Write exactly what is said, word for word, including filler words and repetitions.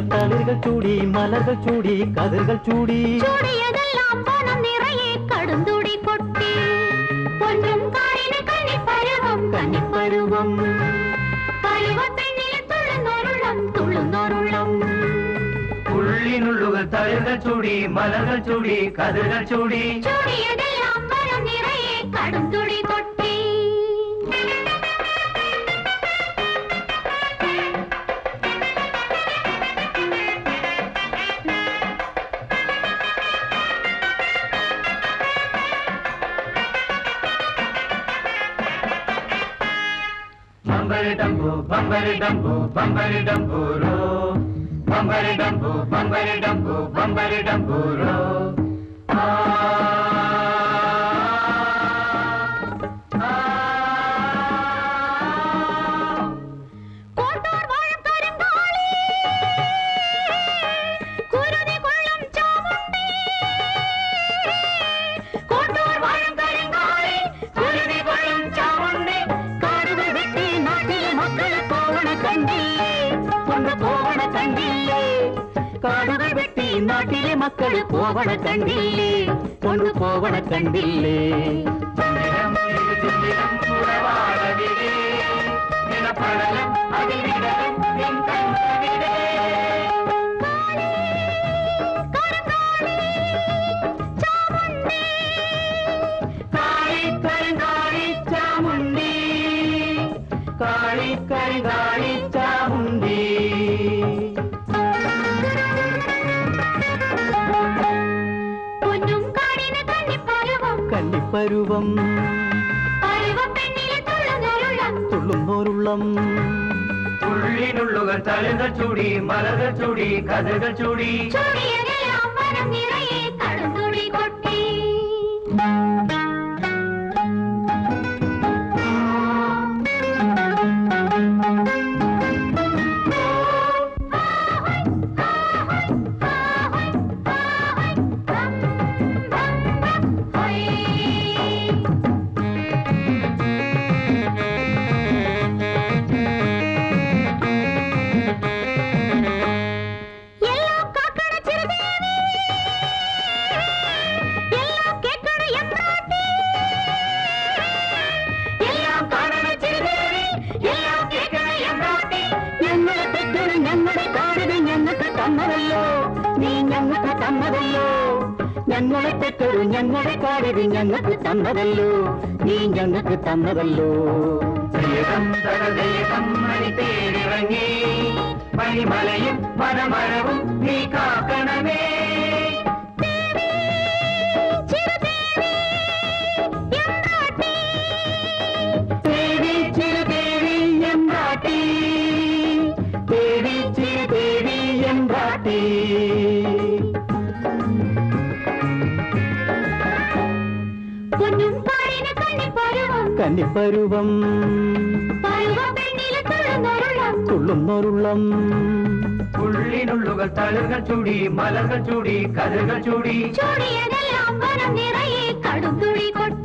തളിരുകൾ ചൂടി മലകൾ ചൂടി കതിരുകൾ ചൂടി ചൂടിയതെല്ലാം പണം നിറയെ കടുംതുടി കൊട്ടി പൊന്നും കാടിന് കന്നിപ്പരുവം കന്നിപ്പരുവം പരുവപ്പെണ്ണിലെ തുള്ളുന്നോരുള്ളം തുള്ളുന്നോരുള്ളം ഉള്ളിനുള്ളുകൾ തളിരുകൾ ചൂടി മലകൾ ചൂടി കതിരുകൾ ചൂടി ചൂടിയതെല്ലാം പണം നിറയെ കടുംതുടി കൊട്ടി Bambari dumbo, bambari dumbo, bambari dumburo. Bambari dumbo, bambari dumbo, bambari dumburo. Ah, ah. Kottoor വാഴും കരിങ്കാളി കുരുതി കൊള്ളും ചാമുണ്ടി കോട്ടൂർ വാഴും കരിങ്കാളി കുരുതി കൊള്ളും ചാമുണ്ടി കാടുകൾ വെട്ടി നാട്ടിലെ മക്കളെ പോവണ കണ്ടില്ലേ കൊണ്ട് പോവണ കണ്ടില്ലേ കാടുകൾ വെട്ടി നാട്ടിലെ മക്കള് പോവണ കണ്ടില്ലേ കൊണ്ടു പോവണ കണ്ടില്ലേ ചുണ്ടിലും ഇത് ചുണ്ടിലും ഉറവാടവിടേ നിലപ്പടലും അതിൽ വിടലും നിൻ കണ്ണുവിടേ കാളി കരിങ്കാളി ചാമുണ്ടി കാളി കരിങ്കാളി ചാമുണ്ടി പൊന്നും കാടിന് കന്നിപ്പരുവം കന്നിപ്പരുവം പരുവപ്പെണ്ണിലെ തുള്ളുന്നോരുള്ളം തുള്ളുന്നോരുള്ളം ഉള്ളിനുള്ളുകൾ തളിരുകൾ ചൂടി മലകൾ ചൂടി കതിരുകൾ ചൂടി ചൂടിയതെല്ലാം പണം നിറയെ കടുംതുടി കൊട്ടി എല്ലാം കാക്കണ ചിരദേവി എല്ലാം കേൾക്കണ എമ്പ്രാട്ടി എല്ലാം കാണണ ചിരദേവി എല്ലാം കേൾക്കണ എമ്പ്രാട്ടി ഞങ്ങളെ തെറ്റൊരു ഞങ്ങളുടെ കാടിന് ഞങ്ങൾക്ക് തന്നതല്ലോ നീ ഞങ്ങൾക്ക് തന്നതല്ലോ ഞങ്ങളെ തെറ്റൊരു ഞങ്ങളുടെ കാടിന് ഞങ്ങൾക്ക് തന്നതല്ലോ നീ ഞങ്ങൾക്ക് തന്നതല്ലോ ദൈവം തടദൈവം മണി തേടിറങ്ങി മണിമലയും വനമരവും നീ കാക്കണമേ ദേവി ചിരദേവി എമ്പ്രാട്ടി ദേവി ചിരദേവി എമ്പ്രാട്ടി പൊന്നും കാടിന് കന്നിപ്പരുവം കന്നിപ്പരുവം പരുവപ്പെണ്ണിലെ തുള്ളുന്നോരുള്ളം തുള്ളുന്നോരുള്ളം ഉള്ളിനുള്ളുകൾ തളിരുകൾ ചൂടി മലകൾ ചൂടി കതിരുകൾ ചൂടി ചൂടിയതെല്ലാം പണം നിറയെ കടുംതുടി കൊട്ടി